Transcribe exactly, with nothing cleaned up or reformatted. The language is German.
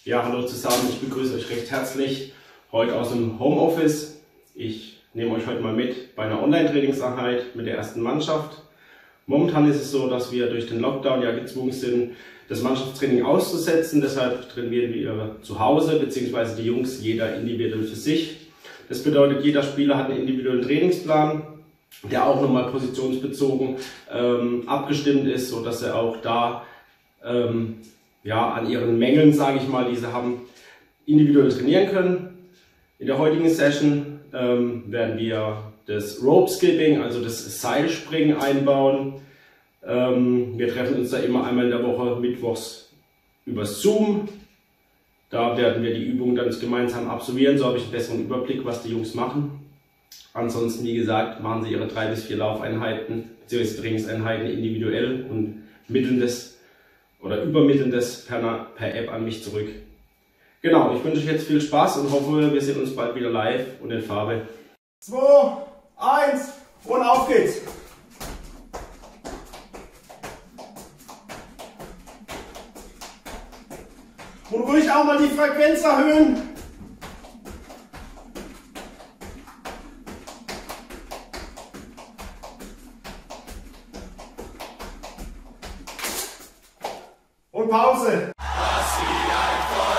Ja, hallo zusammen, ich begrüße euch recht herzlich heute aus dem Homeoffice. Ich nehme euch heute mal mit bei einer Online-Trainingseinheit mit der ersten Mannschaft. Momentan ist es so, dass wir durch den Lockdown ja gezwungen sind, das Mannschaftstraining auszusetzen. Deshalb trainieren wir zu Hause, beziehungsweise die Jungs jeder individuell für sich. Das bedeutet, jeder Spieler hat einen individuellen Trainingsplan, der auch nochmal positionsbezogen ähm, abgestimmt ist, sodass er auch da ähm, ja, an ihren Mängeln, sage ich mal, die sie haben, individuell trainieren können. In der heutigen Session ähm, werden wir das Rope Skipping, also das Seilspringen einbauen. Ähm, wir treffen uns da immer einmal in der Woche mittwochs über Zoom. Da werden wir die Übungen dann gemeinsam absolvieren, so habe ich einen besseren Überblick, was die Jungs machen. Ansonsten, wie gesagt, machen sie ihre drei bis vier Laufeinheiten bzw. Trainingseinheiten individuell und mitteln das oder übermitteln das per, per App an mich zurück. Genau, ich wünsche euch jetzt viel Spaß und hoffe, wir sehen uns bald wieder live und in Farbe. zwei, eins und auf geht's! Und ruhig auch mal die Frequenz erhöhen. Und Pause.